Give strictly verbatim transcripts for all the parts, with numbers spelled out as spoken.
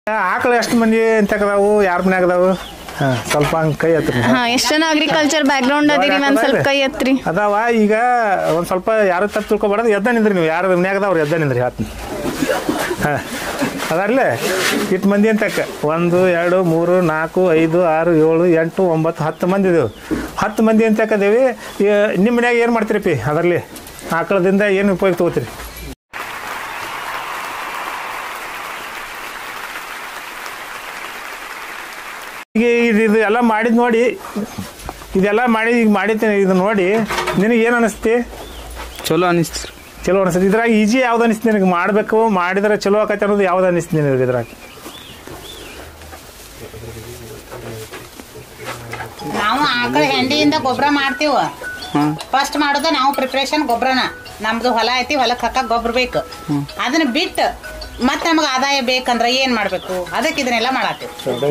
ಆಕಳು ಎಷ್ಟು ಮಂದಿ ಅಂತಕದಾವು ಯಾರ ಮನ್ಯಾಗ ಅದಾವು ಹಾ ಸ್ವಲ್ಪ ಹಂಗೆ ಕೈ ಹತ್ರಿ ಹಾ ಎಷ್ಟು ಜನ ಅಗ್ರಿಕಲ್ಚರ್ ಬ್ಯಾಕ್ಗ್ರೌಂಡ್ ಅದಿರಿ ಒಂದ್ ಸ್ವಲ್ಪ ಕೈ ಹತ್ರಿ ಅದಾವ ಈಗ ಒಂದು ಸ್ವಲ್ಪ ಯಾರು ತಪ್ಪು ತಿಳ್ಕೊಬಾರ್ದು ಎದ್ದ ನಿಂದ್ರಿ ನೀವು ಯಾರು ಮನ್ಯಾಗ ಅದಾವ್ರು ಎದ್ದ ನಿಂದ್ರಿ ಹಾತ್ನಿ ಹಾಂ ಅದಾರಲ್ಲೇ ಇಟ್ಟು ಮಂದಿ ಅಂತಕ್ಕ ಒಂದು ಎರಡು ಮೂರು ನಾಲ್ಕು ಐದು ಆರು ಏಳು ಎಂಟು ಒಂಬತ್ತು ಹತ್ತು ಮಂದಿ ಇದೇವು ಹತ್ತು ಮಂದಿ ಅಂತಕ್ಕದೇವಿ ನಿಮ್ಮ ಮನ್ಯಾಗ ಏನು ಮಾಡ್ತೀರಿ ಪಿ ಅದರಲ್ಲಿ ಆಕಳದಿಂದ ಏನು ಉಪಯೋಗ ತೊಗೋತೀರಿ ಈಗ ಇದು ಇದು ಎಲ್ಲ ಮಾಡಿದ್ ನೋಡಿ ಇದೆಲ್ಲ ಮಾಡಿ ಈಗ ಮಾಡಿದ್ದೀನಿ ಇದು ನೋಡಿ ನಿನಗೆ ಏನು ಅನಿಸ್ತಿ ಚಲೋ ಅನಿಸ್ತು ಚಲೋ ಅನಿಸ್ತದೆ ಇದ್ರಾಗ ಈಜಿ ಯಾವ್ದು ಅನಿಸ್ತು ನಿನಗೆ ಮಾಡಬೇಕು ಮಾಡಿದ್ರೆ ಚಲೋ ಆಕೈತೆ ಅನ್ನೋದು ಯಾವ್ದು ಅನಿಸ್ತು ನಿನಗೆ ಇದ್ರಾಗ ನಾವು ಆಕಳ ಹೆಂಡಿಯಿಂದ ಗೊಬ್ಬರ ಮಾಡ್ತೀವ ಫಸ್ಟ್ ಮಾಡೋದು ನಾವು ಪ್ರಿಪ್ರೇಷನ್ ಗೊಬ್ಬರನ ನಮ್ದು ಹೊಲ ಐತಿ ಹೊಲಕ್ಕೆ ಹಾಕಕ್ ಗೊಬ್ಬರ ಬೇಕು ಅದನ್ನ ಬಿಟ್ಟು ಮತ್ತೆ ನಮಗೆ ಆದಾಯ ಬೇಕಂದ್ರೆ ಏನ್ ಮಾಡ್ಬೇಕು ಅದಕ್ಕೆ ಇದನ್ನೆಲ್ಲ ಮಾಡತ್ತೀವಿ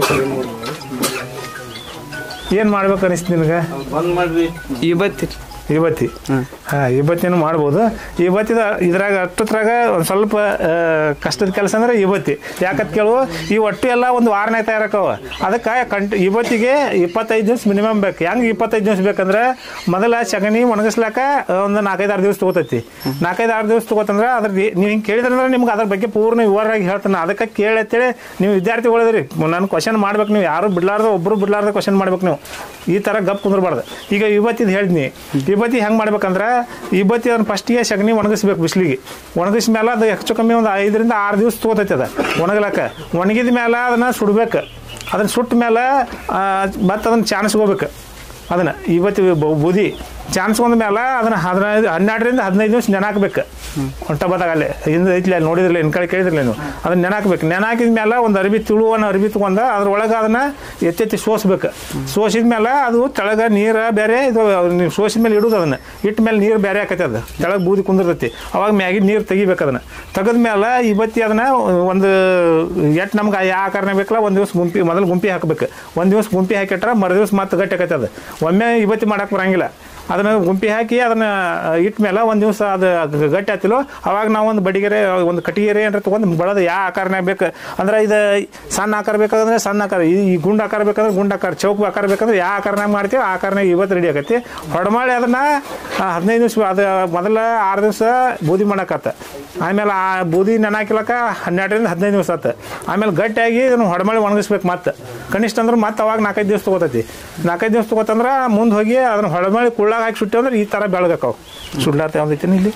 ಏನು ಮಾಡ್ಬೇಕು ಅನಿಸ್ತು ನಿನಗೆ ಇವತ್ತಿ ಇವತ್ತಿ ಹಾಂ ಇವತ್ತಿನೂ ಮಾಡ್ಬೋದು ಇವತ್ತಿದ ಇದ್ರಾಗ ಅಷ್ಟೊತ್ರಾಗ ಒಂದು ಸ್ವಲ್ಪ ಕಷ್ಟದ ಕೆಲಸ ಅಂದ್ರೆ ಇವತ್ತಿ ಯಾಕತ್ ಕೇಳುವ ಈ ಒಟ್ಟು ಎಲ್ಲ ಒಂದು ವಾರನೇ ತಯಾರಕ್ಕವ ಅದಕ್ಕೆ ಕಂಟಿ ಇವತ್ತಿಗೆ ಇಪ್ಪತ್ತೈದು ದಿವ್ಸ ಮಿನಿಮಮ್ ಬೇಕು ಹೆಂಗೆ ಇಪ್ಪತ್ತೈದು ದಿವ್ಸ ಬೇಕಂದ್ರೆ ಮೊದಲ ಸಗಣಿ ಒಣಗಿಸ್ಲಾಕ ಒಂದು ನಾಲ್ಕೈದು ಆರು ದಿವ್ಸ ತೊಗೋತೈತಿ ನಾಲ್ಕೈದು ಆರು ದಿವ್ಸ ತೊಗೋತಂದ್ರೆ ಅದ್ರ ನೀವು ಹಿಂಗೆ ಕೇಳಿದ್ರಂದ್ರೆ ನಿಮ್ಗೆ ಅದ್ರ ಬಗ್ಗೆ ಪೂರ್ಣ ವಿವರವಾಗಿ ಹೇಳ್ತಾನೆ ಅದಕ್ಕೆ ಕೇಳಿ ಅಂತೇಳಿ ನೀವು ವಿದ್ಯಾರ್ಥಿಗಳಿದ್ರಿ ನಾನು ಕ್ವಶನ್ ಮಾಡ್ಬೇಕು ನೀವು ಯಾರು ಬಿಡ್ಲಾರ್ದು ಒಬ್ಬರು ಬಿಡ್ಲಾರ್ದು ಕ್ವಶನ್ ಮಾಡ್ಬೇಕು ನೀವು ಈ ಥರ ಗಪ್ ಕುಂದ್ರಬಾರ್ದು ಈಗ ಇವತ್ತಿದ್ದು ಹೇಳಿದ್ನಿ ಇವತ್ತಿ ಹೆಂಗೆ ಮಾಡ್ಬೇಕಂದ್ರೆ ಇವತ್ತಿ ಅದನ್ನು ಫಸ್ಟಿಗೆ ಸಗಣಿ ಒಣಗಿಸ್ಬೇಕು ಬಿಸಿಲಿಗೆ ಒಣಗಿಸ್ ಮೇಲೆ ಅದು ಹೆಚ್ಚು ಕಮ್ಮಿ ಒಂದು ಐದರಿಂದ ಆರು ದಿವ್ಸ ತೊಗೋತೈತಿ ಅದು ಒಣಗ್ಲಕ್ಕ ಒಣಗಿದ ಮೇಲೆ ಅದನ್ನು ಸುಡ್ಬೇಕು ಅದನ್ನು ಸುಟ್ಟ ಮೇಲೆ ಮತ್ತು ಅದನ್ನು ಚಾನ್ಸ್ಕೋಬೇಕು ಅದನ್ನು ಇವತ್ತು ಬೂದಿ ಚಾನ್ಸ್ಕೊಂಡ ಮೇಲೆ ಅದನ್ನು ಹದಿನೈದು ಹನ್ನೆರಡರಿಂದ ಹದಿನೈದು ದಿವ್ಸ ನೆನೆ ಹಾಕ್ಬೇಕು ಹೊಂಟ ಬದಾಗ ಅಲ್ಲೇ ಹಿಂದೆ ಐತಿಲ್ಲ ನೋಡಿದ್ರಲ್ಲ ಇನ್ನು ಕಡೆ ಕೇಳಿದ್ರಲ್ಲ ನೀವು ಅದನ್ನು ನೆನೆ ಹಾಕ್ಬೇಕು ನೆನೆ ಹಾಕಿದ ಮೇಲೆ ಒಂದು ಅರ್ಬಿ ತುಳುವನ್ನ ಅರ್ಬಿ ತೊಗೊಂಡು ಅದ್ರೊಳಗೆ ಅದನ್ನು ಎತ್ತೆತ್ತಿ ಸೋಸ್ಬೇಕು ಸೋಸಿದ ಮೇಲೆ ಅದು ತೆಳಗೆ ನೀರು ಬೇರೆ ಇದು ನೀವು ಸೋಸಿದ ಮೇಲೆ ಇಡೋದು ಅದನ್ನು ಇಟ್ಟ ಮೇಲೆ ನೀರು ಬೇರೆ ಆಕೈತೆ ಅದು ತೆಳಗೆ ಬೂದಿ ಕುಂದಿರ್ತೈತಿ ಅವಾಗ ಮ್ಯಾಗಿನ ನೀರು ತೆಗಿಬೇಕು ಅದನ್ನು ತೆಗೆದ ಮೇಲೆ ಇವತ್ತಿ ಅದನ್ನು ಒಂದು ಎಟ್ಟು ನಮ್ಗೆ ಯಾವ ಆಕಾರನೇ ಬೇಕಲ್ಲ ಒಂದು ದಿವ್ಸ ಗುಂಪಿ ಮೊದಲು ಗುಂಪಿ ಹಾಕಬೇಕು ಒಂದು ದಿವ್ಸ ಗುಂಪಿ ಹಾಕಿಟ್ರೆ ಮರು ದಿವ್ಸ ಮತ್ತೆ ಗಟ್ಟಿ ಆಕೈತೆ ಅದು ಒಮ್ಮೆ ಇವತ್ತಿ ಮಾಡಕ್ಕೆ ಬರೋಂಗಿಲ್ಲ ಅದನ್ನು ಗುಂಪಿ ಹಾಕಿ ಅದನ್ನು ಇಟ್ಟ ಮೇಲೆ ಒಂದು ದಿವಸ ಅದು ಗಟ್ಟಿ ಆಗ್ತಿಲ್ಲೋ ಅವಾಗ ನಾವು ಒಂದು ಬಡಿಗೆರೆ ಒಂದು ಕಟ್ಟಿಗೆರೆ ಏನಾರ ತೊಗೊಂಡು ಬಳೋದು ಯಾವ ಆಕಾರನೇ ಬೇಕು ಅಂದ್ರೆ ಇದು ಸಣ್ಣ ಆಕಾರ ಬೇಕಾದ್ರೆ ಸಣ್ಣ ಆಕಾರ ಈ ಗುಂಡು ಆಕಾರ ಬೇಕಾದ್ರೆ ಗುಂಡು ಆಕಾರ ಚೌಕು ಆಕಾರ ಬೇಕಾದ್ರೆ ಯಾವ ಆಕಾರನಾಗ ಮಾಡ್ತೀವಿ ಆ ಆಕಾರನಾಗ ಇವತ್ತು ರೆಡಿ ಆಗೈತಿ ಹೊಡಮಾಳಿ ಅದನ್ನು ಹದಿನೈದು ದಿವ್ಸ ಅದು ಮೊದಲ ಆರು ದಿವಸ ಬೂದಿ ಮಾಡಕತ್ತ ಆಮೇಲೆ ಆ ಬೂದಿ ನೆನೆ ಹಾಕಿಲಕ್ಕ ಹನ್ನೆರಡರಿಂದ ಹದಿನೈದು ದಿವಸ ಆತ ಆಮೇಲೆ ಗಟ್ಟಿಯಾಗಿ ಇದನ್ನು ಹೊಡಮಾಳಿ ಒಣಗಿಸ್ಬೇಕು ಮತ್ತೆ ಕನಿಷ್ಠ ಅಂದ್ರೆ ಮತ್ತೆ ಅವಾಗ ನಾಲ್ಕೈದು ದಿವಸ ತೊಗೋತೈತಿ ನಾಲ್ಕೈದು ದಿವಸ ತೊಗೋತಂದ್ರೆ ಮುಂದೆ ಹೋಗಿ ಅದನ್ನು ಹೊಡಮಾಳಿ ಕುಳ್ಳ ಹಾಕಿ ಸುಟ್ಟಿ ಅಂದ್ರೆ ಈ ಥರ ಬೆಳಗಕ್ಕವು ಸುಡ್ಲಾರ್ದ ಯಾವ್ದೈತಿ ಇಲ್ಲಿ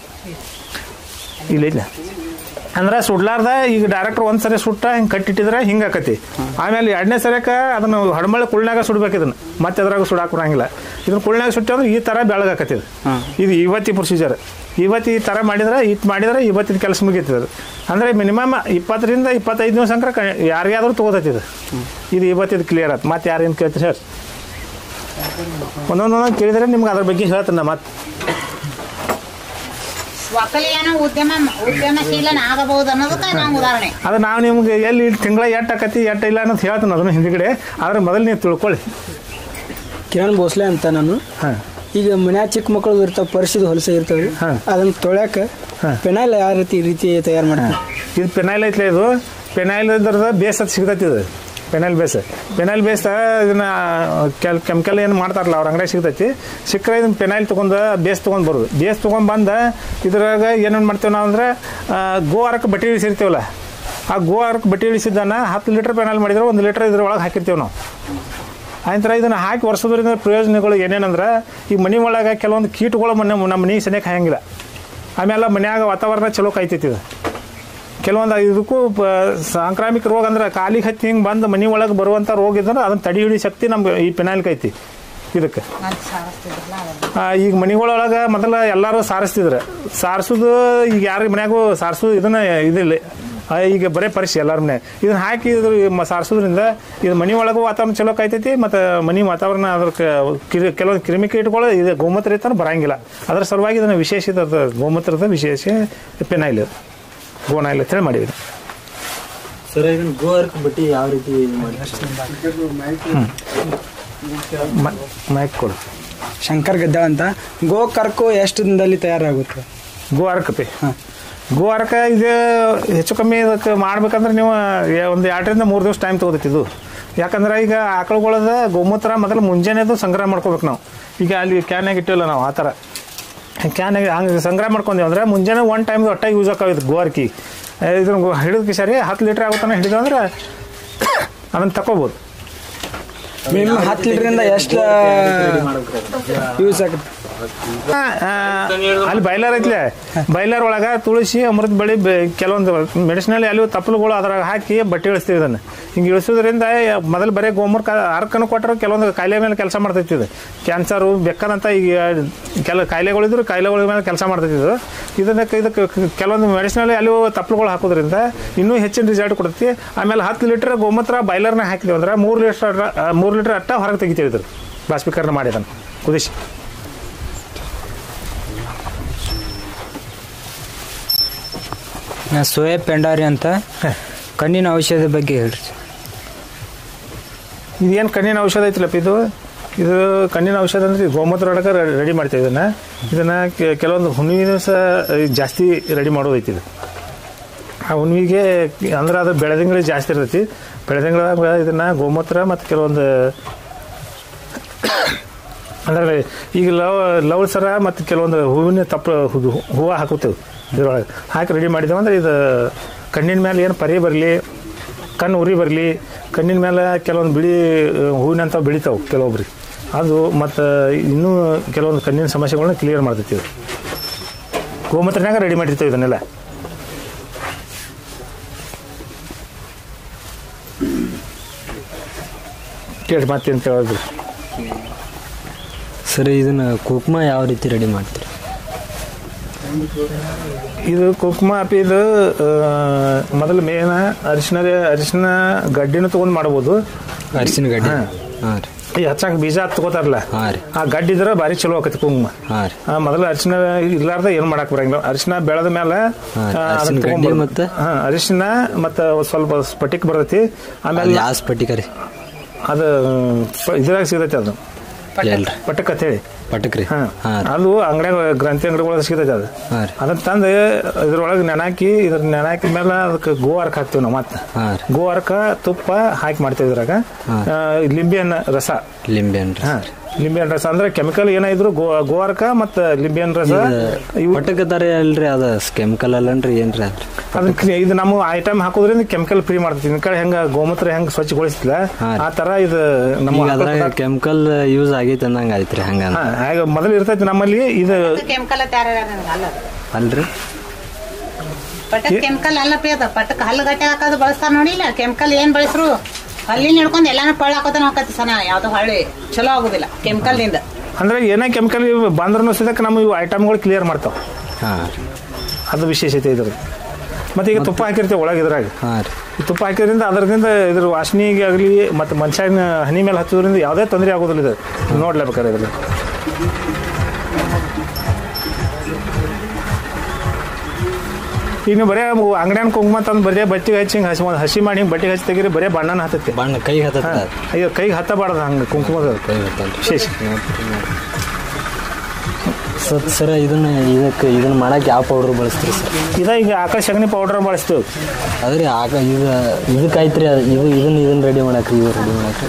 ಇಲ್ಲ ಇಲ್ಲ ಅಂದ್ರೆ ಸುಡ್ಲಾರ್ದ ಈಗ ಡೈರೆಕ್ಟ್ರ್ ಒಂದು ಸರಿ ಸುಟ್ಟ ಹಿಂಗೆ ಕಟ್ಟಿಟ್ಟಿದ್ರೆ ಹಿಂಗೆ ಆಕತಿ ಆಮೇಲೆ ಎರಡನೇ ಸರಿಯಕ್ಕೆ ಅದನ್ನು ಹಡಮಳೆ ಕುಳ್ನಾಗ ಸುಡ್ಬೇಕು ಇದನ್ನು ಮತ್ತೆ ಅದ್ರಾಗ ಸುಡಾಕ್ ಬರಂಗಿಲ್ಲ ಇದನ್ನು ಕುಳ್ನಾಗ ಸುಟ್ಟಿ ಅಂದ್ರೆ ಈ ಥರ ಬೆಳಗಾಕತಿ ಇದು ಇದು ಇವತ್ತಿ ಪ್ರೊಸೀಜರ್ ಇವತ್ತು ಈ ಥರ ಮಾಡಿದ್ರೆ ಇಟ್ಟು ಮಾಡಿದ್ರೆ ಇವತ್ತಿನ ಕೆಲಸ ಮುಗೀತದೆ ಅಂದರೆ ಮಿನಿಮಮ್ ಇಪ್ಪತ್ತರಿಂದ ಇಪ್ಪತ್ತೈದು ದಿವಸ ಅಂಕರ ಕ ಯಾರಿಗಾದ್ರೂ ತೊಗೋತೈತಿ ಇದು ಇದು ಇವತ್ತಿದು ಕ್ಲಿಯರ್ ಆಯ್ತು ಮತ್ತೆ ಯಾರೇನು ಕೇಳ್ತೀರಿ ಸರ್ ಒಂದೊಂದೊಂದೊಂದು ಕೇಳಿದರೆ ನಿಮ್ಗೆ ಅದ್ರ ಬಗ್ಗೆ ಹೇಳ್ತಾನೆ ಮತ್ತೆ ಒಕ್ಕಲಿಗೇನೋ ಉದ್ಯಮ ಉದ್ಯಮಶೀಲನ ಆಗಬಹುದು ಅನ್ನೋದಕ್ಕೆ ನಾವು ಉದಾಹರಣೆ ಅದು ನಾವು ನಿಮ್ಗೆ ಎಲ್ಲಿ ತಿಂಗಳ ಎಟ್ಟು ಆಕತಿ ಎಟ್ಟು ಇಲ್ಲ ಅನ್ನೋದು ಹೇಳ್ತಾನೆ ಅದನ್ನು ಹಿಂದ್ಗಡೆ ಆದ್ರೆ ಮೊದಲು ನೀವು ತಿಳ್ಕೊಳ್ಳಿ ಕಿರಣ್ ಭೋಸ್ಲೆ ಅಂತ ನಾನು ಹಾಂ ಈಗ ಮನ್ಯಾಗ ಚಿಕ್ಕ ಮಕ್ಕಳು ಇರ್ತಾವೆ ಪರಿಶುದ್ಧ ಹೊಲಸೆ ಇರ್ತವೆ ಅದನ್ನು ತೊಳ್ಯಾಕ ಪೆನೈಲ್ ಯಾವ ರೀತಿ ರೀತಿ ತಯಾರು ಮಾಡ್ತಾರೆ ಇದು ಪೆನೈಲ್ ಐತ್ಲೆ ಇದು ಪೆನೈಲ್ ಇದ್ರದ ಬೇಸ್ ಅದು ಸಿಗ್ತೈತಿ ಇದು ಪೆನೈಲ್ ಬೇಸ್ ಪೆನೈಲ್ ಬೇಸ್ ಇದನ್ನು ಕೆಲ್ ಕೆಮಿಕಲ್ ಏನು ಮಾಡ್ತಾರಲ್ಲ ಅವ್ರ ಅಂಗಡಿ ಸಿಗ್ತೈತಿ ಸಿಕ್ಕರೆ ಇದನ್ನು ಪೆನೈಲ್ ತೊಗೊಂಡು ಬೇಸ್ ತೊಗೊಂಡು ಬರೋದು ಬೇಸ್ ತೊಗೊಂಡು ಬಂದು ಇದ್ರಾಗ ಏನೇನು ಮಾಡ್ತೇವೆ ನಾವು ಅಂದ್ರೆ ಗೋ ಅರಕ್ಕೆ ಬಟ್ಟೆ ಇಳಿಸಿರ್ತೀವಲ್ಲ ಆ ಗೋ ಅರಕ್ಕೆ ಬಟ್ಟೆ ಇಳಿಸಿದ್ದನ್ನು ಹತ್ತು ಲೀಟ್ರ್ ಪೆನೈಲ್ ಮಾಡಿದ್ರೆ ಒಂದು ಲೀಟ್ರ್ ಇದ್ರೊಳಗೆ ಹಾಕಿರ್ತೀವಿ ನಾವು ಆಯ್ತರ ಇದನ್ನು ಹಾಕಿ ವರ್ಷದ್ರಿಂದ ಪ್ರಯೋಜನಗಳು ಏನೇನಂದ್ರೆ ಈ ಮನೆ ಒಳಗೆ ಕೆಲವೊಂದು ಕೀಟಗಳು ಮನೆ ನಮ್ಮ ಮನೆ ಸನಿಯಕ್ಕೆ ಹಾಯಂಗಿಲ್ಲ ಆಮೇಲೆ ಮನ್ಯಾಗ ವಾತಾವರಣ ಚಲೋ ಕಾಯ್ತೈತಿ ಇದು ಕೆಲವೊಂದು ಇದಕ್ಕೂ ಸಾಂಕ್ರಾಮಿಕ ರೋಗ ಅಂದ್ರೆ ಕಾಲಿಗೆ ಹತ್ತಿ ಹಿಂಗೆ ಬಂದು ಮನೆ ಒಳಗೆ ಬರುವಂಥ ರೋಗ ಇದ್ರೆ ಅದನ್ನು ತಡಿ ಹಿಡಿ ಶಕ್ತಿ ನಮ್ಗೆ ಈ ಪೆನಾಲ್ಗೆ ಐತಿ ಇದಕ್ಕೆ ಈಗ ಮನೆಗಳೊಳಗೆ ಮೊದಲ ಎಲ್ಲರೂ ಸಾರಿಸ್ತಿದ್ರು ಸಾರಿಸೋದು ಈಗ ಯಾರು ಮನ್ಯಾಗೂ ಸಾರಿಸೋದು ಇದನ್ನು ಇದಿಲ್ಲ ಈಗ ಬರೀ ಪರಿಸಿ ಎಲ್ಲರ ಮನೆ ಇದನ್ನು ಹಾಕಿ ಇದ್ರ ಸಾರಿಸೋದ್ರಿಂದ ಇದು ಮನೆ ಒಳಗೂ ವಾತಾವರಣ ಚಲೋ ಕಾಯ್ತೈತಿ ಮತ್ತು ಮನೆ ವಾತಾವರಣ ಅದ್ರ ಕಿರಿ ಕೆಲವೊಂದು ಕ್ರಿಮಿಕೀಟಗಳು ಇದು ಗೋಮೂತ್ರ ಇರ್ತಾನೆ ಬರೋಂಗಿಲ್ಲ ಅದರ ಸಲುವಾಗಿ ಇದನ್ನು ವಿಶೇಷ ಗೋಮೂತ್ರದ ವಿಶೇಷ ಪೆನೈಲ್ ಗೋನೈಲ್ ಅಂತೇಳಿ ಮಾಡಿವಿ ಸರ್ ಇದನ್ನು ಗೋ ಅರ್ಕ್ ಬಟ್ಟಿ ಯಾವ ರೀತಿ ಮೈಕ್ ಕೊಡು ಶಂಕರ್ ಗದ್ದಾಳ ಅಂತ ಗೋ ಕರ್ಕು ಎಷ್ಟು ದಿನದಲ್ಲಿ ತಯಾರಾಗುತ್ತೆ ಗೋ ಅರ್ಕ್ ಪೇ ಹಾಂ ಗೋವಾರಕ್ಕೆ ಇದು ಹೆಚ್ಚು ಕಮ್ಮಿ ಇದಕ್ಕೆ ಮಾಡ್ಬೇಕಂದ್ರೆ ನೀವು ಒಂದು ಎರಡರಿಂದ ಮೂರು ದಿವಸ ಟೈಮ್ ತೊಗೋತೈತಿ ಇದು. ಯಾಕಂದ್ರೆ ಈಗ ಆಕಳುಗಳದ ಗೋಮೂತ್ರ ಮೊದಲು ಮುಂಜಾನೆದು ಸಂಗ್ರಹ ಮಾಡ್ಕೋಬೇಕು ನಾವು. ಈಗ ಅಲ್ಲಿ ಕ್ಯಾನಾಗ ಇಟ್ಟಿಲ್ಲ ನಾವು ಆ ಥರ ಕ್ಯಾನಾಗ ಹಂಗೆ ಸಂಗ್ರಹ ಮಾಡ್ಕೊಂಡೀವಿ ಅಂದ್ರೆ ಮುಂಜಾನೆ ಒನ್ ಟೈಮ್ದು ಒಟ್ಟಾಗಿ ಯೂಸ್ ಆಕಾವ ಇದು ಗೋವಾರ್ಕಿ. ಇದನ್ನು ಹಿಡಿದಕ್ಕೆ ಸರಿ ಹತ್ತು ಲೀಟ್ರ್ ಆಗುತ್ತಾನೆ ಹಿಡಿದು ಅಂದ್ರೆ ಅದನ್ನು ತಗೋಬೋದು. ಮಿನಿಮಮ್ ಹತ್ತು ಲೀಟ್ರಿಂದ ಎಷ್ಟು ಯೂಸ್ ಆಗುತ್ತೆ? ಅಲ್ಲಿ ಬೈಲರ್ ಐತ್ಲೆ, ಬೈಲರ್ ಒಳಗೆ ತುಳಸಿ ಅಮೃತ ಬಳ್ಳಿ ಕೆಲವೊಂದು ಮೆಡಿಸಿನಲ್ಲಿ ಅಲ್ಲಿ ತಪ್ಪಲುಗಳು ಅದ್ರಾಗ ಹಾಕಿ ಬಟ್ಟೆ ಇಳಿಸ್ತೀವಿ. ಇದನ್ನು ಹಿಂಗೆ ಇಳಿಸೋದ್ರಿಂದ ಮೊದಲು ಬರೀ ಗೋಮೂತ್ರ ಅರ್ಕನ್ನು ಕೊಟ್ಟರೆ ಕೆಲವೊಂದು ಕಾಯಿಲೆ ಮೇಲೆ ಕೆಲಸ ಮಾಡ್ತೈತಿ. ಇದು ಕ್ಯಾನ್ಸರು ಬೆಕ್ಕದಂತ ಈಗ ಕೆಲ ಕಾಯಿಲೆಗಳಿದ್ರು ಕಾಯಿಲೆಗಳ ಮೇಲೆ ಕೆಲಸ ಮಾಡ್ತೈತಿ ಇದು. ಇದಕ್ಕೆ ಇದಕ್ಕೆ ಕೆಲವೊಂದು ಮೆಡಿಸಿನಲ್ಲಿ ಅಲ್ಲಿ ತಪ್ಪಲುಗಳು ಹಾಕೋದ್ರಿಂದ ಇನ್ನೂ ಹೆಚ್ಚಿನ ರಿಸಲ್ಟ್ ಕೊಡ್ತೈತಿ. ಆಮೇಲೆ ಹತ್ತು ಲೀಟ್ರ್ ಗೋಮೂತ್ರ ಬೈಲರ್ನ ಹಾಕಿದ್ವಿ ಅಂದ್ರೆ ಮೂರು ಲೀಟ್ರ್ ಮೂರು ಲೀಟ್ರ್ ಅಟ್ಟ ಹೊರಗೆ ತೆಗಿತೀವಿ. ಇದ್ರ ಬಾಷ್ಪೀಕರಣ ಮಾಡಿ ಅದನ್ನು ಕುದಿಸಿ. ನಾ ಸೋಯಾ ಪೆಂಡಾರಿ ಅಂತ ಕಣ್ಣಿನ ಔಷಧಿ ಬಗ್ಗೆ ಹೇಳ್ರಿ. ಇದೇನು ಕಣ್ಣಿನ ಔಷಧ ಐತಿಲ್ಲಪ್ಪ ಇದು ಇದು ಕಣ್ಣಿನ ಔಷಧ ಅಂದ್ರೆ ಗೋಮೂತ್ರ ಒಳಗೆ ರೆಡಿ ಮಾಡ್ತೀವಿ. ಇದನ್ನು ಇದನ್ನು ಕೆಲವೊಂದು ಹುಣ್ಣಿನ ಸಹ ಜಾಸ್ತಿ ರೆಡಿ ಮಾಡೋದೈತಿ. ಇದು ಆ ಹುಣ್ಣಿಗೆ ಅಂದ್ರೆ ಅದು ಬೆಳೆದಂಗ್ಳು ಜಾಸ್ತಿ ಇರ್ತೈತಿ. ಬೆಳೆದಂಗ್ಳಾಗ ಇದನ್ನು ಗೋಮೂತ್ರ ಮತ್ತು ಕೆಲವೊಂದು ಅಂದ್ರೆ ಈಗ ಲವ್ ಲವ್ ಸರ ಮತ್ತು ಕೆಲವೊಂದು ಹೂವಿನ ತಪ್ಪು ಹೂವು ಹಾಕುತ್ತೇವೆ. ಇದ್ರೊಳಗೆ ಹಾಕಿ ರೆಡಿ ಮಾಡಿದ್ದೇವೆ ಅಂದ್ರೆ ಇದು ಕಣ್ಣಿನ ಮೇಲೆ ಏನು ಪರಿ ಬರಲಿ, ಕಣ್ಣು ಉರಿ ಬರಲಿ, ಕಣ್ಣಿನ ಮೇಲೆ ಕೆಲವೊಂದು ಬಿಳಿ ಹೂವಿನಂತ ಬೆಳಿತಾವೆ ಕೆಲವೊಬ್ರಿಗೆ, ಅದು ಮತ್ತು ಇನ್ನೂ ಕೆಲವೊಂದು ಕಣ್ಣಿನ ಸಮಸ್ಯೆಗಳನ್ನ ಕ್ಲಿಯರ್ ಮಾಡ್ತೈತಿ. ಗೋಮೂತ್ರನಾಗ ರೆಡಿ ಮಾಡಿರ್ತೀವಿ ಇದನ್ನೆಲ್ಲ. ಕೇಳಿ ಮತ್ತೇನು ಕೇಳಿದ್ರಿ ಸರಿ. ಇದನ್ನು ಕುಕ್ಮ ಯಾವ ರೀತಿ ರೆಡಿ ಮಾಡ್ತೀರಿ? ಇದು ಕುಕ್ಮ ಅಪ್ಪಿ ಇದು ಮೊದಲು ಮೇನ ಅರಿಶಿನ ಅರಿಶಿನ ಗಡ್ಡಿನೂ ತೊಗೊಂಡು ಮಾಡ್ಬೋದು. ಅರಿಶಿನ ಗಡ್ಡೆ ಹಾಂ ರೀ. ಈ ಹಚ್ಚಾಕ ಬೀಜ ತಗೋತಾರಲ್ಲ ಹಾಂ ರೀ, ಆ ಗಡ್ಡಿ ಇದ್ರೆ ಭಾರಿ ಚಲೋ ಆಕೈತಿ ಕುಂಕುಮ. ಹಾಂ ರೀ. ಮೊದಲು ಅರಿಶಿನ ಇರ್ಲಾರ್ದ ಏನು ಮಾಡಕ್ ಬರಂಗಿಲ್ಲ. ಅರಿಶಿನ ಬೆಳೆದ ಮೇಲೆ ಮತ್ತೆ ಹಾಂ ಅರಿಶಿನ ಮತ್ತು ಸ್ವಲ್ಪ ಸ್ಫಟಿಕ್ ಬರ್ತೈತಿ. ಆಮೇಲೆ ಯಾವ ಸ್ಫಟಿಕ ರೀ? ಅದು ಇದ್ರಾಗ ಸಿಗತೈತಿ. ಅದು ಪಟಕ್ ಅಂತ ಹೇಳಿ ಪಟಕ್ ರೀ. ಹಾಂ ಅದು ಅಂಗಡಿಯಾಗ ಗ್ರಂಥಿ ಅಂಗಡಿಗಳೊಳಗೆ ಸಿಗತೈತಿ. ಅದು ಅದನ್ನ ತಂದು ಇದ್ರೊಳಗೆ ನೆನಾಕಿ ಇದ್ರ ನೆನಾಕಿದ ಮೇಲೆ ಅದಕ್ಕೆ ಗೋವಾರ್ಕ ಹಾಕ್ತೀವಿ ನಾವು. ಮತ್ತೆ ಗೋವಾರ್ಕ ತುಪ್ಪ ಹಾಕಿ ಮಾಡ್ತೀವಿ. ಇದ್ರಾಗ ಲಿಂಬೆಹಣ್ಣು ರಸ ಲಿಂಬೆಹಣ್ಣು ಹಾಂ ಲಿಂಬೆಹಣ್ಣು ರಸ ಅಂದ್ರೆ ಕೆಮಿಕಲ್ ಏನಾದ್ರು ಗೋ ಗೋವಾರ್ಕ ಮತ್ತು ಲಿಂಬೆಹಣ್ಣು ರಸ ಪಟಕದಾರೆ ಅಲ್ರಿ. ಅದು ಕೆಮಿಕಲ್ ಅಲ್ಲನ್ರಿ ಏನ್ರಿ? ಅದಕ್ಕೆ ಇದು ನಮ್ಮ ಐಟಮ್ ಹಾಕೋದ್ರಿಂದ ಕೆಮಿಕಲ್ ಫ್ರೀ ಮಾಡ್ತೀವಿ. ಇನ್ ಕಡೆ ಹೆಂಗ ಗೋಮೂತ್ರ ಹೆಂಗ್ ಸ್ವಚ್ಛಗೊಳಿಸ್ತಿಲ್ಲ ಆ ತರ ಇದು ನಮ್ಮ ಕೆಮಿಕಲ್ ಯೂಸ್ ಆಗೈತೆ ಅಂದಂಗ ಆಯ್ತ್ರಿ. ಹಂಗ ಮೊದಲು ಇರ್ತೈತಿ ನಮ್ಮಲ್ಲಿ ಇದು ಕೆಮಿಕಲ್ ಅಲ್ರಿ. ಪಟಕ್ ಕೆಮಿಕಲ್ ಅಲ್ಲಪ್ಪಿ ಅದ. ಪಟಕ್ ಹಲ್ಲು ಗಟ್ಟೆ ಹಾಕೋದು ಬಳಸ್ತಾರ ನೋಡಿಲ್ಲ. ಕೆಮಿಕಲ್ ಏನ್ ಬಳಸ್ರು ಹಲ್ಲಿನ ಹಿಡ್ಕೊಂಡು ಎಲ್ಲಾನು ಪಳ್ಳ ಹಾಕೋತಾನ ಹಾಕತಿ ಸನ ಯಾವ್ದು ಹಳ್ಳಿ ಚಲೋ ಆಗುದಿಲ್ಲ ಕೆಮಿಕಲ್ನಿಂದ. ಅಂದ್ರೆ ಏನೇ ಕೆಮಿಕಲ್ ಬಂದ್ರೂ ಸದಕ್ಕೆ ನಮ್ಮ ಇವು ಐಟಮ್ಗಳು ಕ್ಲಿಯರ್ ಮಾಡ್ತಾವ. ಅದು ವಿಶೇಷತೆ ಇದ್ರ. ಮತ್ತೆ ಈಗ ತುಪ್ಪ ಹಾಕಿರ್ತೇವೆ ಒಳಗೆ ಇದ್ರಾಗ. ತುಪ್ಪ ಹಾಕಿದ್ರಿಂದ ಅದರಿಂದ ಇದ್ರ ವಾಸನೆಗೆ ಆಗಲಿ ಮತ್ತು ಮನುಷ್ಯನ ಹನಿ ಮೇಲೆ ಹಚ್ಚೋದ್ರಿಂದ ಯಾವುದೇ ತೊಂದರೆ ಆಗೋದಿಲ್ಲ. ಇದು ನೋಡ್ಲೇಬೇಕಾರೆ ಇದ್ರಲ್ಲಿ ಈಗ ನೀವು ಬರೀ ಅಂಗಡಿಯನ್ ಕುಂಕುಮ ತಂದು ಬರೀ ಬಟ್ಟಿಗೆ ಹಚ್ಚಿ ಹಿಂಗೆ ಹಸಿ ಹಸಿ ಮಾಡಿ ಹಿಂಗೆ ಬಟ್ಟಿಗೆ ಹಚ್ಚಿ ತೆಗೀರಿ ಬರೀ ಬಣ್ಣನ ಹತ್ತೈತಿ. ಬಣ್ಣ ಕೈ ಹತ್ತ ಅಯ್ಯೋ ಕೈಗೆ ಹತ್ತಬಾರ್ದು ಹಂಗೆ ಕುಂಕುಮದ ಕೈ ಹತ್ತ ವಿಶೇಷ. ಸರ್ ಸರ್ ಇದನ್ನ ಇದಕ್ಕೆ ಇದನ್ನ ಮಾಡಕ್ಕೆ ಯಾವ ಪೌಡರ್ ಬಳಸ್ತೀರಿ ಸರ್? ಇದ ಈಗ ಆಕಳ ಸಗಣಿ ಪೌಡರ್ ಬಳಸ್ತೀವಿ. ಅದ್ರಿ ಆಕ ಇದು ಇದಕ್ಕೆ ಐತ್ರಿ. ಇದು ಇದನ್ನ ಇದನ್ನ ರೆಡಿ ಮಾಡಕ್ರಿ ಇವು ರೆಡಿ ಮಾಡಕ್ರಿ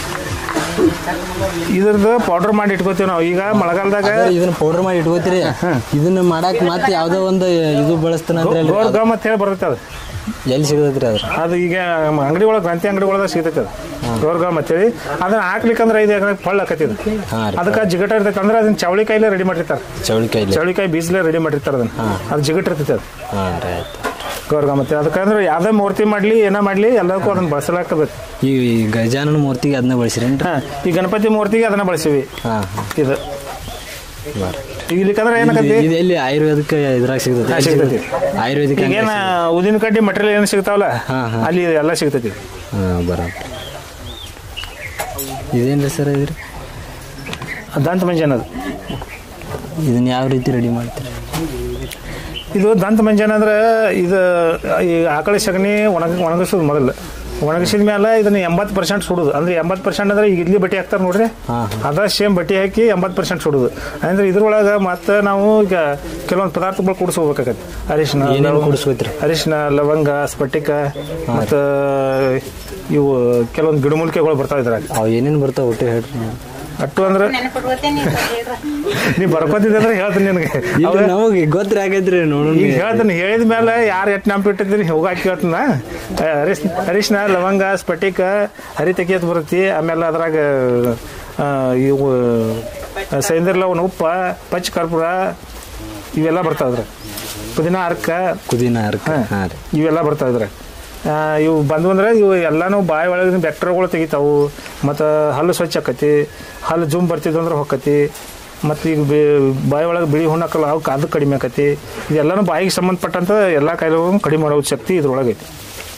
ಇದ್ರದ್ದು ಪೌಡರ್ ಮಾಡಿ ಇಟ್ಕೋತೀವಿ ನಾವು. ಈಗ ಮಳೆಗಾಲದಾಗ ಇದನ್ನ ಪೌಡರ್ ಮಾಡಿ ಇಟ್ಕೋತೀರಿ. ಇದನ್ನ ಮಾಡಕ್ ಮತ್ತೆ ಯಾವ್ದೋ ಒಂದು ಇದು ಬಳಸ್ತಾನ ಗೋರ್ ಗಮ್ ಅಂತ ಹೇಳಿ ಬರ್ತೈತೆ. ಅದು ಎಲ್ಲಿ ಸಿಗತೈತ್ರಿ? ಅದು ಅದು ಈಗ ಅಂಗಡಿ ಒಳಗೆ ಗ್ರಂಥಿ ಅಂಗಡಿ ಒಳಗೆ ಸಿಗತೈತೆ. ಅದು ಗೋರ್ ಗಮ್ ಅಂತೇಳಿ ಅದನ್ನ ಹಾಕ್ಲಿಕ್ಕಂದ್ರೆ ಐದು ಎಕರೆ ಪಳ್ಳ ಹಾಕತ್ತಿದ್. ಅದಕ್ಕೆ ಜಿಗಟ ಇರ್ತೈತೆ. ಅಂದ್ರೆ ಅದನ್ನ ಚವಳಿ ಕಾಯಿಲೆ ರೆಡಿ ಮಾಡಿರ್ತಾರೆ. ಚವಳಿಕಾಯಿ ಚವಳಿಕಾಯಿ ಬೀಜಲೇ ರೆಡಿ ಮಾಡಿರ್ತಾರೆ. ಅದನ್ನ ಅದು ಜಿಗಟ್ ಇರ್ತೈತೆ. ಅದು ಗೌರ್ಗ ಮತ್ತೆ ಅದಕ್ಕಂದ್ರೆ ಯಾವ್ದೇ ಮೂರ್ತಿ ಮಾಡ್ಲಿ ಏನೋ ಮಾಡ್ಲಿ ಎಲ್ಲದಕ್ಕೂ ಅದನ್ನ ಬಳಸಲಾಕಬೇಕು. ಈ ಗಜಾನನ ಮೂರ್ತಿಗೆ ಅದನ್ನ ಬಳಸಿರೇನ್ರಿ? ಹಾಂ ಈ ಗಣಪತಿ ಮೂರ್ತಿಗೆ ಅದನ್ನ ಬಳಸಿವಿ. ಹಾಂ ಇದು ಇಲ್ಲಿಕಂದ್ರೆ ಏನಕ್ಕಂತ ಎಲ್ಲಿ ಆಯುರ್ವೇದಕ್ಕೆ ಇದ್ರಾಗ ಸಿಗ್ತೈತಿ. ಸಿಗ್ತೈತಿ ಆಯುರ್ವೇದಿಕ್ ಏನು ಉದಿನ ಕಡ್ಡಿ ಮಟೀರಿಯಲ್ ಏನು ಸಿಗ್ತಾವಲ್ಲ ಅಲ್ಲಿ ಎಲ್ಲ ಸಿಗ್ತೈತಿ. ಹಾಂ ಬರೋಬ್ಬರ. ಇದೇನ್ರಿ ಸರ್? ಇದ್ರಿ ದಂತ ಮಂಜಾನ. ಅದು ಇದನ್ನ ಯಾವ ರೀತಿ ರೆಡಿ ಮಾಡ್ತೀರಿ? ಇದು ದಂತ ಮಂಜಾನ ಅಂದ್ರೆ ಇದು ಈ ಆಕಳ ಸಗಣಿ ಒಣಗ ಒಣಗಿಸೋದು ಮೊದಲು. ಒಣಗಿಸಿದ ಮೇಲೆ ಇದನ್ನ ಎಂಬತ್ತು ಪರ್ಸೆಂಟ್ ಸುಡುದು ಅಂದ್ರೆ ಎಂಬತ್ತು ಪರ್ಸೆಂಟ್ ಅಂದ್ರೆ ಈಗ ಇಡ್ಲಿ ಬಟ್ಟಿ ಹಾಕ್ತಾರೆ ನೋಡ್ರಿ ಅದ ಸೇಮ್ ಬಟ್ಟಿ ಹಾಕಿ ಎಂಬತ್ತು ಪರ್ಸೆಂಟ್ ಸುಡುದು ಅಂದ್ರೆ ಇದ್ರೊಳಗೆ ಮತ್ತೆ ನಾವು ಈಗ ಕೆಲವೊಂದು ಪದಾರ್ಥಗಳು ಕೂಡಿಸ್ಕೋಬೇಕಾಗತ್ತೆ ಅರಿಶಿನ ಕುಡಿಸ್ಬೇಕ್ರಿ ಅರಿಶಿನ ಲವಂಗ ಸ್ಫಟಿಕ ಮತ್ತು ಇವು ಕೆಲವೊಂದು ಗಿಡಮೂಲಿಕೆಗಳು ಬರ್ತಾವ ಇದ್ರಾಗ ಅವು ಏನೇನು ಬರ್ತಾವ ಒಟ್ಟು ಹೇಳ್ರಿ ಅಟ್ಟು ಅಂದ್ರೆ ನೀ ಬರ್ಕೋತಿದ್ದೆ ಅಂದ್ರೆ ಹೇಳ್ತೀನಿ ನಿನಗೆ ನಮಗೆ ಗೊತ್ತಿರ ಆಗೈತ್ರಿ ನೋಡು ಈಗ ಹೇಳ್ತೀನಿ ಹೇಳಿದ ಮೇಲೆ ಯಾರು ಎಟ್ಟು ನೆಂಪು ಇಟ್ಟಿದ್ದೀನಿ ಹೋಗಾಕಿ ಹೇಳ್ತೀನ ಅರಿಶ್ ಅರಿಶಿನ ಲವಂಗ ಸ್ಫಟಿಕ ಹರಿತಕಿ ಅಂತ ಬರುತ್ತೆ ಆಮೇಲೆ ಅದ್ರಾಗ ಇವು ಸೈಂದರ್ ಲವಣ ಉಪ್ಪ ಪಚ್ಚ ಕರ್ಪೂರ ಇವೆಲ್ಲ ಬರ್ತಾವ್ರ ಪುದೀನ ಅರ್ಕ ಪುದೀನ ಅರ್ಕ ಇವೆಲ್ಲ ಬರ್ತಾವ್ರ ಇವು ಬಂದು ಅಂದ್ರೆ ಇವು ಎಲ್ಲಾನು ಬಾಯಿ ಒಳಗಿನ ಬ್ಯಾಕ್ಟೀರಿಯಾಗಳು ತೆಗಿತಾವು ಮತ್ತು ಹಲ್ಲು ಸ್ವಚ್ಛ ಆಕತಿ ಹಲ್ಲು ಜುಮ್ ಬರ್ತಿದ್ವು ಅಂದ್ರೆ ಹೊಕ್ಕತಿ ಮತ್ತು ಈಗ ಬಾಯಿ ಒಳಗೆ ಬಿಳಿ ಹುಣ್ಣಕ್ಕಲ್ಲ ಅವಕ್ಕೆ ಅದು ಕಡಿಮೆ ಆಕತಿ ಇದೆಲ್ಲನೂ ಬಾಯಿಗೆ ಸಂಬಂಧಪಟ್ಟಂತ ಎಲ್ಲ ಕಾಯಿಲೆಗಳನ್ನು ಕಡಿಮೆ ಮಾಡೋ ಶಕ್ತಿ ಇದ್ರೊಳಗೆ ಐತಿ.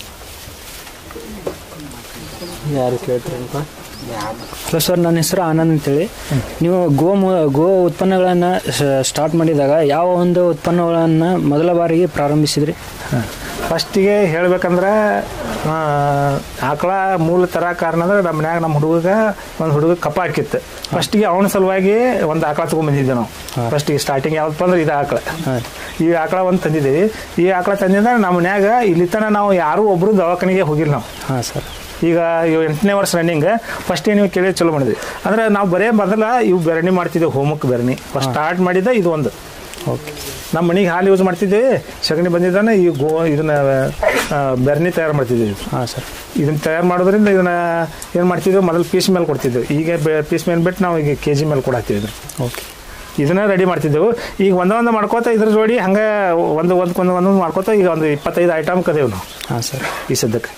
ಯಾರು ಕೇಳ್ತಾರಪ್ಪ? ಹಲೋ ಸರ್, ನನ್ನ ಹೆಸರು ಆನಂದ್ ಅಂತೇಳಿ. ನೀವು ಗೋ ಗೋ ಉತ್ಪನ್ನಗಳನ್ನು ಸ್ಟಾರ್ಟ್ ಮಾಡಿದಾಗ ಯಾವ ಒಂದು ಉತ್ಪನ್ನಗಳನ್ನು ಮೊದಲ ಬಾರಿಗೆ ಪ್ರಾರಂಭಿಸಿದ್ರಿ? ಫಸ್ಟಿಗೆ ಹೇಳ್ಬೇಕಂದ್ರೆ ಆಕಳ ಮೂಲ ತರ ಕಾರಣ ಅಂದ್ರೆ ನಮ್ಮ ಮನ್ಯಾಗ ನಮ್ಮ ಹುಡುಗ ಒಂದು ಹುಡುಗ ಕಪ್ಪ ಹಾಕಿತ್ತು. ಫಸ್ಟಿಗೆ ಅವನ ಸಲುವಾಗಿ ಒಂದು ಆಕಳ ತಗೊಂಡ್ಬಂದಿದ್ದೆ ನಾವು. ಫಸ್ಟಿಗೆ ಸ್ಟಾರ್ಟಿಂಗ್ ಯಾವ್ದಪ್ಪ ಅಂದ್ರೆ ಇದು ಆಕಳ ಈ ಆಕಳ ಒಂದು ತಂದಿದ್ದೀವಿ. ಈ ಆಕಳ ತಂದಿದ್ರೆ ನಮ್ಮ ಮನ್ಯಾಗ ಇಲ್ಲಿ ತನ ನಾವು ಯಾರು ಒಬ್ರು ದವಾಖಾನೆಗೆ ಹೋಗಿಲ್ಲ ನಾವು. ಹಾಂ ಸರ್. ಈಗ ಇವು ಎಂಟನೇ ವರ್ಷ ರನ್ನಿಂಗ್. ಫಸ್ಟಿಗೆ ನೀವು ಕೇಳಿ ಚಲೋ ಮಾಡಿದ್ವಿ ಅಂದ್ರೆ ನಾವು ಬರೇ ಮೊದಲ ಇವು ಬೆರಣಿ ಮಾಡ್ತಿದ್ದೇವೆ, ಹೋಮಕ್ಕೆ ಬೆರಣಿ ಫಸ್ಟ್ ಸ್ಟಾರ್ಟ್ ಮಾಡಿದ್ದ ಇದು ಒಂದು. ಓಕೆ. ನಮ್ಮ ಮನೆಗೆ ಹಾಲು ಯೂಸ್ ಮಾಡ್ತಿದ್ದೀವಿ, ಸಗಣಿ ಬಂದಿದ್ದಾನೆ ಈ ಗೋ ಇದನ್ನ ಬೆರಣಿ ತಯಾರು ಮಾಡ್ತಿದ್ದೀವಿ. ಹಾಂ ಸರ್. ಇದನ್ನ ತಯಾರು ಮಾಡೋದ್ರಿಂದ ಇದನ್ನ ಏನು ಮಾಡ್ತಿದ್ದೇವೆ, ಮೊದಲು ಪೀಸ್ ಮೇಲೆ ಕೊಡ್ತಿದ್ದೆವು. ಈಗ ಪೀಸ್ ಮೇಲೆ ಬಿಟ್ಟು ನಾವು ಈಗ ಕೆ ಜಿ ಮೇಲೆ ಕೊಡಾಕ್ತಿದ್ವಿ. ಓಕೆ. ಇದನ್ನ ರೆಡಿ ಮಾಡ್ತಿದ್ದೆವು. ಈಗ ಒಂದೊಂದು ಮಾಡ್ಕೋತ ಇದ್ರ ಜೋಡಿ ಹಂಗೆ ಒಂದು ಒಂದಕ್ಕೊಂದು ಒಂದೊಂದು ಮಾಡ್ಕೋತ ಈಗ ಒಂದು ಇಪ್ಪತ್ತೈದು ಐಟಮ್ ಕದೇವು ನಾವು. ಹಾಂ ಸರ್. ಈ ಸದ್ಯಕ್ಕೆ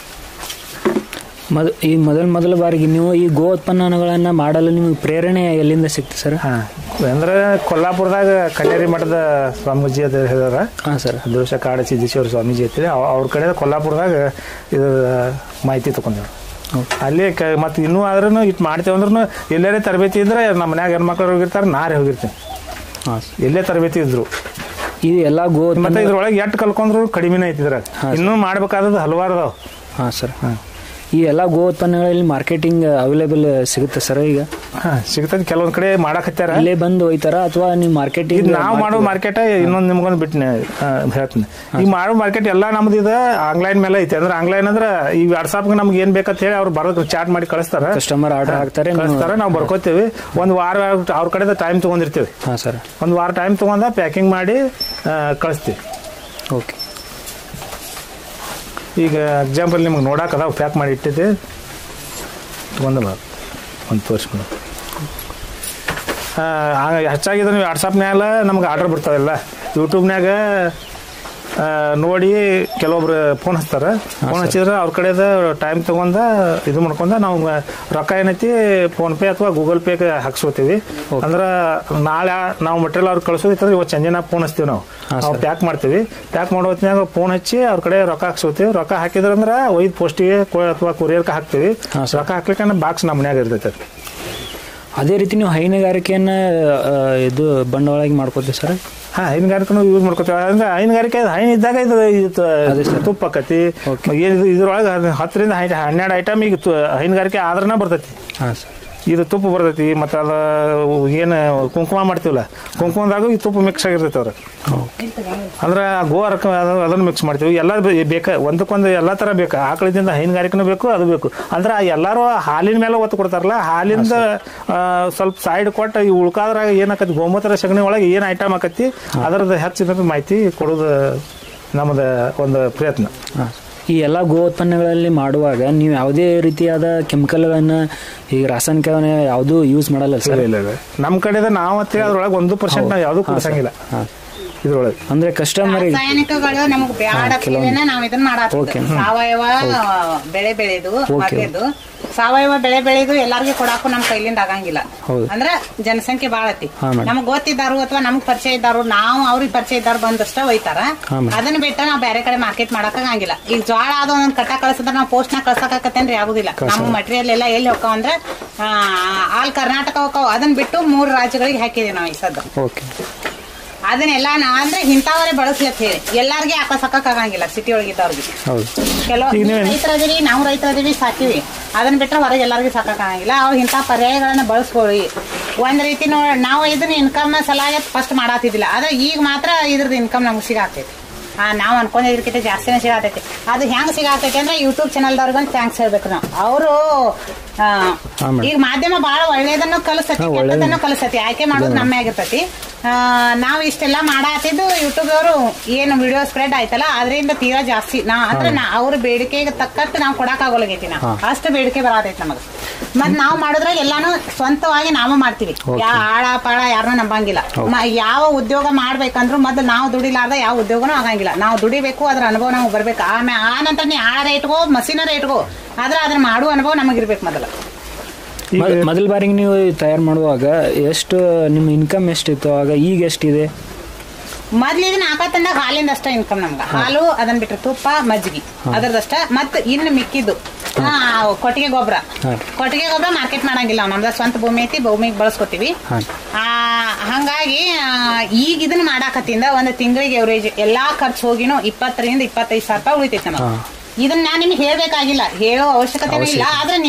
ಮೊದ ಈ ಮೊದಲ ಮೊದಲ ಬಾರಿಗೆ ನೀವು ಈ ಗೋ ಉತ್ಪನ್ನಗಳನ್ನು ಮಾಡಲು ನಿಮಗೆ ಪ್ರೇರಣೆ ಎಲ್ಲಿಂದ ಸಿಕ್ತು ಸರ್? ಹಾಂ, ಅಂದ್ರೆ ಕೊಲ್ಲಾಪುರದಾಗ ಕನ್ಯಾರಿ ಮಠದ ಸ್ವಾಮೀಜಿ ಅಂತ ಹೇಳಿದಾರ. ಹಾಂ ಸರ್. ದೋಷ ಕಾಡ ಸಿದ್ದೇಶ್ವರ ಸ್ವಾಮೀಜಿ ಐತಿ, ಅವ್ರ ಕಡೆ ಕೊಲ್ಲಾಪುರದಾಗ ಇದು ಮಾಹಿತಿ ತಗೊಂಡೇವು. ಅಲ್ಲಿ ಕ ಮತ್ತು ಇನ್ನೂ ಆದ್ರೂ ಇಟ್ಟು ಮಾಡ್ತೇವೆ ಅಂದ್ರೂ ಎಲ್ಲೇ ತರಬೇತಿ ಇದ್ರೆ ನಮ್ಮ ಮನ್ಯಾಗ ಹೆಣ್ಮಕ್ಳು ಹೋಗಿರ್ತಾರೆ, ನಾರೇ ಹೋಗಿರ್ತೀನಿ. ಹಾಂ, ಎಲ್ಲೇ ತರಬೇತಿ ಇದ್ರು ಈ ಎಲ್ಲ ಗೋ ಮತ್ತೆ ಇದ್ರೊಳಗೆ ಎಟ್ಟು ಕಲ್ಕೊಂಡ್ರು ಕಡಿಮೆನೇ ಐತಿದ್ರಾಗ. ಇನ್ನೂ ಮಾಡ್ಬೇಕಾದದ್ದು ಹಲವಾರು ಅದಾವ. ಹಾಂ ಸರ್. ಹಾಂ, ಈ ಎಲ್ಲ ಗೋ ಉತ್ಪನ್ನಗಳಲ್ಲಿ ಮಾರ್ಕೆಟಿಂಗ್ ಅವೈಲೇಬಲ್ ಸಿಗುತ್ತೆ ಸರ್ ಈಗ? ಹಾಂ, ಸಿಗ್ತದೆ. ಕೆಲವೊಂದ್ ಕಡೆ ಮಾಡಕತ್ತಾರ, ಇಲ್ಲೇ ಬಂದು ಒಯ್ತಾರ ಅಥವಾ ನೀವು ಮಾರ್ಕೆಟಿಂಗ್? ನಾವು ಮಾಡೋ ಮಾರ್ಕೆಟ್ ಇನ್ನೊಂದು ನಿಮ್ಗೊಂದು ಬಿಟ್ಟು ಹೇಳ್ತೀನಿ. ಈಗ ಮಾಡೋ ಮಾರ್ಕೆಟ್ ಎಲ್ಲ ನಮ್ದು ಇದು ಆನ್ಲೈನ್ ಮೇಲೆ ಐತೆ. ಅಂದ್ರೆ ಆನ್ಲೈನ್ ಅಂದ್ರೆ ಈ ವಾಟ್ಸಾಪ್ಗೆ ನಮ್ಗೆ ಏನ್ ಬೇಕಂತ ಹೇಳಿ ಅವ್ರು ಬರೋದು ಚಾಟ್ ಮಾಡಿ ಕಳಿಸ್ತಾರ, ಕಸ್ಟಮರ್ ಆರ್ಡರ್ ಹಾಕ್ತಾರೆ, ಕಳಿಸ್ತಾರ. ನಾವು ಬರ್ಕೋತೀವಿ. ಒಂದು ವಾರ ಅವ್ರ ಕಡೆ ಟೈಮ್ ತಗೊಂಡಿರ್ತೀವಿ. ಹಾಂ ಸರ್. ಒಂದು ವಾರ ಟೈಮ್ ತಗೊಂಡ ಪ್ಯಾಕಿಂಗ್ ಮಾಡಿ ಕಳಿಸ್ತೀವಿ. ಓಕೆ. ಈಗ ಎಕ್ಸಾಂಪಲ್ ನಿಮ್ಗೆ ನೋಡಕ್ಕೆ ಅದಾವ ಪ್ಯಾಕ್ ಮಾಡಿ ಇಟ್ಟಿದ್ದೆ ತೊಗೊಂಡಲ್ಲ ಒಂದು ತೋರಿಸ್ಕೊಂಡು. ಹೆಚ್ಚಾಗಿ ನೀವು ವಾಟ್ಸಪ್ನ್ಯಾಗ ನಮ್ಗೆ ಆರ್ಡರ್ ಬರ್ತಾವೆಲ್ಲ. ಯೂಟ್ಯೂಬ್ನಾಗ ನೋಡಿ ಕೆಲವೊಬ್ರು ಫೋನ್ ಹಚ್ತಾರೆ. ಫೋನ್ ಹಚ್ಚಿದ್ರೆ ಅವ್ರ ಕಡೆದ ಟೈಮ್ ತೊಗೊಂಡ ಇದು ಮಾಡ್ಕೊಂಡ ನಾವು ರೊಕ್ಕ ಏನೈತಿ ಫೋನ್ಪೇ ಅಥವಾ ಗೂಗಲ್ ಪೇಗೆ ಹಾಕ್ಸ್ಕೊತೀವಿ. ಅಂದ್ರೆ ನಾಳೆ ನಾವು ಮಟೀರಿಯಲ್ ಅವ್ರಿಗೆ ಕಳಿಸೋದಿತ್ತಂದ್ರೆ ಇವತ್ತು ಸಂಜೆನ ಫೋನ್ ಹಚ್ತೀವಿ ನಾವು. ನಾವು ಪ್ಯಾಕ್ ಮಾಡ್ತೀವಿ. ಪ್ಯಾಕ್ ಮಾಡೋ ಹೊತ್ತಿನಾಗ ಫೋನ್ ಹಚ್ಚಿ ಅವ್ರ ಕಡೆ ರೊಕ್ಕ ಹಾಕ್ಸ್ಕೊತೀವಿ. ರೊಕ್ಕ ಹಾಕಿದ್ರಂದ್ರೆ ಒಯ್ದು ಪೋಸ್ಟಿಗೆ ಅಥವಾ ಕೊರಿಯರ್ಗೆ ಹಾಕ್ತೀವಿ. ರೊಕ್ಕ ಹಾಕ್ಲಿಕ್ಕೆ ಬಾಕ್ಸ್ ನಮ್ಮ ಮನ್ಯಾಗ ಇರ್ತೈತೆ. ಅದೇ ರೀತಿ ನೀವು ಹೈನುಗಾರಿಕೆಯನ್ನು ಇದು ಬಂಡವಾಳಾಗಿ ಮಾಡ್ಕೋತೀವಿ ಸರ್? ಹಾಂ, ಹೈನುಗಾರಿಕೆನೂ ಯೂಸ್ ಮಾಡ್ಕೋತೀವಿ. ಅಂದ್ರೆ ಹೈನುಗಾರಿಕೆ ಹೈನು ಇದ್ದಾಗ ಇದು ಇದು ತುಪ್ಪ ಆಕತಿ. ಏನು ಇದ್ರೊಳಗೆ ಹತ್ತರಿಂದ ಹನ್ನೆರಡು ಐಟಮ್ ಈಗ ಹೈನುಗಾರಿಕೆ ಆದ್ರನ ಬರ್ತೈತಿ. ಹಾಂ ಸರ್. ಇದು ತುಪ್ಪ ಬರ್ತೈತಿ. ಮತ್ತು ಅದು ಏನು ಕುಂಕುಮ ಮಾಡ್ತೀವಲ್ಲ, ಕುಂಕುಮದಾಗ ಈ ತುಪ್ಪ ಮಿಕ್ಸ್ ಆಗಿರ್ತೈತೆ ಅವ್ರ. ಅಂದ್ರೆ ಗೋ ಅರ್ಕ ಅದನ್ನು ಮಿಕ್ಸ್ ಮಾಡ್ತೀವಿ. ಎಲ್ಲ ಬೇಕಾ ಒಂದಕ್ಕೊಂದು ಎಲ್ಲ ಥರ ಬೇಕಾ. ಆಕಳದಿಂದ ಹೈನುಗಾರಿಕೆನೂ ಬೇಕು, ಅದು ಬೇಕು. ಅಂದ್ರೆ ಎಲ್ಲರೂ ಹಾಲಿನ ಮೇಲೆ ಒತ್ತು ಕೊಡ್ತಾರಲ್ಲ, ಹಾಲಿಂದ ಸ್ವಲ್ಪ ಸೈಡ್ ಕೊಟ್ಟು ಈ ಉಳ್ಕಾದ್ರಾಗ ಏನಾಕತಿ ಗೋಮೂತ್ರ ಸಗಣಿ ಒಳಗೆ ಏನು ಐಟಮ್ ಆಕತಿ ಅದರದ್ದು ಹೆಚ್ಚಿನ ಮಾಹಿತಿ ಕೊಡೋದು ನಮ್ಮದು ಒಂದು ಪ್ರಯತ್ನ. ಈ ಎಲ್ಲ ಗೋ ಉತ್ಪನ್ನಗಳಲ್ಲಿ ಮಾಡುವಾಗ ನೀವು ಯಾವುದೇ ರೀತಿಯಾದ ಕೆಮಿಕಲ್ಗಳನ್ನು ಈಗ ರಾಸಾಯನಿಕವನ್ನು ಯಾವುದೂ ಯೂಸ್ ಮಾಡಲ್ಲ ಸರ್? ಇಲ್ಲ ಇಲ್ಲ, ನಮ್ಮ ಕಡೆದ ನಾವು ಅಂತೇಳಿ ಅದ್ರೊಳಗೆ ಒಂದು ಪರ್ಸೆಂಟ್ ನಾವು ಯಾವುದೂ ಕುಡಿಸಂಗಿಲ್ಲ ಇದ್ರೊಳಗೆ. ಅಂದ್ರೆ ಕಸ್ಟಮರ್ ರಾಸಾಯನಿಕಗಳು ನಮಗ್ ಬ್ಯಾಡ ನಾವ್ ಇದನ್ನ ಮಾಡಾತೀವಿ. ಸಾವಯವ ಬೆಳೆ ಬೆಳೆದು ಮೊದಲೇದು ಸಾವಯವ ಬೆಳೆ ಬೆಳೆದು ಎಲ್ಲಾರ್ಗಿ ಕೊಡಾಕು ನಮ್ ಕೈಲಿಂದ ಆಗಂಗಿಲ್ಲ. ಅಂದ್ರ ಜನಸಂಖ್ಯೆ ಬಾಳ ಐತಿ. ನಮಗ್ ಗೊತ್ತಿದ್ದಾರು ಅಥವಾ ನಮಗ್ ಪರಿಚಯ ಇದ್ದಾರು, ನಾವು ಅವ್ರಿಗೆ ಪರಿಚಯ ಇದ್ದಾರು ಬಂದಷ್ಟ ಒಯ್ತಾರ. ಅದನ್ನ ಬಿಟ್ಟ ನಾವ್ ಬೇರೆ ಕಡೆ ಮಾರ್ಕೆಟ್ ಮಾಡಕ್ ಆಗಂಗಿಲ್ಲ. ಈಗ ಜ್ವಾಳ ಆದ ಒಂದೊಂದ್ ಕಟ್ಟ ಕಳ್ಸಿದ್ರೆ ನಾವು ಪೋಸ್ಟ್ ನಾಗ ಕಳ್ಸಕತ್ತೇನ್ರಿ ಆಗುದಿಲ್ಲ. ನಮ್ಮ ಮಟೀರಿಯಲ್ ಎಲ್ಲ ಎಲ್ಲಿ ಹೋಗ್ತಾವ ಅಂದ್ರೆ ಆಲ್ ಕರ್ನಾಟಕ ಹೋಗ್ತಾವ. ಅದನ್ನ ಬಿಟ್ಟು ಮೂರು ರಾಜ್ಯಗಳಿಗೆ ಹಾಕಿದೀವಿ ನಾವು ಈ ಸದ್ದ. ಅದನ್ನೆಲ್ಲ ನಾ ಅಂದ್ರೆ ಇಂಥವರೇ ಬಳಸ್ಲತ್ ಹೇಳಿ ಎಲ್ಲಾರ್ಗೆ ಹಾಕೋ ಸಕ್ಕಾಗಂಗಿಲ್ಲ ಸಿಟಿ ಒಳಗಿದ್ದವ್ರಿಗೆ. ಹೌದು. ಕೆಲವು ರೈತರದಿರಿ ನಾವು ರೈತರದಿವಿ ಸಾಕಿವಿ, ಅದನ್ನ ಬಿಟ್ರೆ ಹೊರಗೆ ಎಲ್ಲಾರ್ಗೂ ಸಾಕಾಗಂಗಿಲ್ಲ. ಅವ್ರು ಇಂಥ ಪರ್ಯಾಯಗಳನ್ನ ಬಳಸ್ಕೊಳ್ಳಿ. ಒಂದ್ ರೀತಿ ನೋ ನಾವು ಇದನ್ನ ಇನ್ಕಮ್ ಸಲಾಗಿ ಫಸ್ಟ್ ಮಾಡಾತಿದ್ದಿಲ್ಲ, ಆದ್ರೆ ಈಗ ಮಾತ್ರ ಇದ್ರದ್ದು ಇನ್ಕಮ್ ನಮ್ಗೆ ಸಿಗಾತೈತಿ. ಹಾ ನಾವು ಅನ್ಕೊಂಡಿದ್ರಕ್ಕಿಂತ ಜಾಸ್ತಿನೇ ಸಿಗಾತೈತಿ. ಅದು ಹೆಂಗ್ ಸಿಗಾತೈತಿ ಅಂದ್ರೆ ಯೂಟ್ಯೂಬ್ ಚಾನಲ್ದವ್ರಿಗೊಂದು ಥ್ಯಾಂಕ್ಸ್ ಹೇಳ್ಬೇಕು ನಾವು. ಅವರು ಈಗ ಮಾಧ್ಯಮ ಬಹಳ ಒಳ್ಳೇದನ್ನು ಕಲಿಸ್ತತಿ, ಕೆಟ್ಟದನ್ನು ಕಲಿಸ್ತತಿ. ಆಯ್ಕೆ ಮಾಡೋದು ನಮ್ಮೇ ಆಗಿರ್ತತಿ. ನಾವು ಇಷ್ಟೆಲ್ಲ ಮಾಡಾತಿದ್ದು ಯೂಟ್ಯೂಬ್ ಅವರು ಏನು ವಿಡಿಯೋ ಸ್ಪ್ರೆಡ್ ಆಯ್ತಲ್ಲ ಅದರಿಂದ ತೀರಾ ಜಾಸ್ತಿ ನಾ ಅಂದ್ರೆ ಅವ್ರ ಬೇಡಿಕೆಗೆ ತಕ್ಕಟ್ಟು ನಾವು ಕೊಡಕ್ ಆಗೋಲಾಗೈತಿ. ನಾವು ಅಷ್ಟು ಬೇಡಿಕೆ ಬರತೈತಿ ನಮಗ್. ಮತ್ ನಾವು ಮಾಡಿದ್ರೆ ಎಲ್ಲಾನು ಸ್ವಂತವಾಗಿ ನಾವು ಮಾಡ್ತೀವಿ. ಯಾ ಆಳ ಪಾಳ ಯಾರನ್ನೂ ನಂಬಂಗಿಲ್ಲ. ಯಾವ ಉದ್ಯೋಗ ಮಾಡ್ಬೇಕಂದ್ರು ಮೊದ್ಲು ನಾವು ದುಡಿಲಾರ್ದ ಯಾವ ಉದ್ಯೋಗನೂ ಆಗಂಗಿಲ್ಲ. ನಾವು ದುಡಿಬೇಕು, ಅದ್ರ ಅನುಭವ ನಮ್ಗೆ ಬರ್ಬೇಕು. ಆಮೇಲೆ ಆ ನಂತರ ನೀ ಆಳ ರೇಟ್ಗೋ ಮಷೀನ ರೇಟ್ಗೋ ಆದ್ರೆ ಅದನ್ನ ಮಾಡುವ ಅನುಭವ ನಮಗಿರ್ಬೇಕು ಮೊದಲು. ಮೊದಲ ಬಾರಿಗೆ ನೀವು ತಯಾರು ಮಾಡುವಾಗ ಎಷ್ಟು ನಿಮ್ಮ ಇನ್ಕಮ್ ಎಷ್ಟಿತ್ತು ಆಗ, ಈಗ ಎಷ್ಟಿದೆ? ಮೊದ್ಲು ಇದನ್ನ ಹಾಕತ್ತಂದಾಗ ಹಾಲಿಂದ ಅಷ್ಟ ಇನ್ಕಮ್ ನಮ್ಗ. ಹಾಲು, ಅದನ್ನ ಬಿಟ್ರೆ ತುಪ್ಪ, ಮಜ್ಜಿಗೆ ಅದರದಷ್ಟ. ಮತ್ ಇನ್ನು ಮಿಕ್ಕಿದ್ದು ಕೊಟ್ಟಿಗೆ ಗೊಬ್ಬರ. ಕೊಟ್ಟಿಗೆ ಗೊಬ್ಬರ ಮಾರ್ಕೆಟ್ ಮಾಡಂಗಿಲ್ಲ, ನಮ್ದ ಸ್ವಂತ ಭೂಮಿ ಐತಿ, ಭೂಮಿಗೆ ಬಳಸ್ಕೊತೀವಿ. ಆ ಹಂಗಾಗಿ ಈಗ ಇದನ್ನ ಮಾಡಾಕತ್ತಿಂದ ಒಂದ್ ತಿಂಗಳಿಗೆ ಎವರೇಜ್ ಎಲ್ಲಾ ಖರ್ಚು ಹೋಗಿನೂ ಇಪ್ಪತ್ತರಿಂದ ಇಪ್ಪತ್ತೈದು ಸಾವಿರ ರೂಪಾಯಿ ಉಳಿತೈತಿ ನಮಗೆ. ಇದನ್ನ ನಾನ್ ನಿಮ್ಗೆ ಹೇಳ್ಬೇಕಾಗಿಲ್ಲ, ಹೇಳೋ ಅವಶ್ಯಕತೆ ಇಲ್ಲ. ಆದ್ರೆ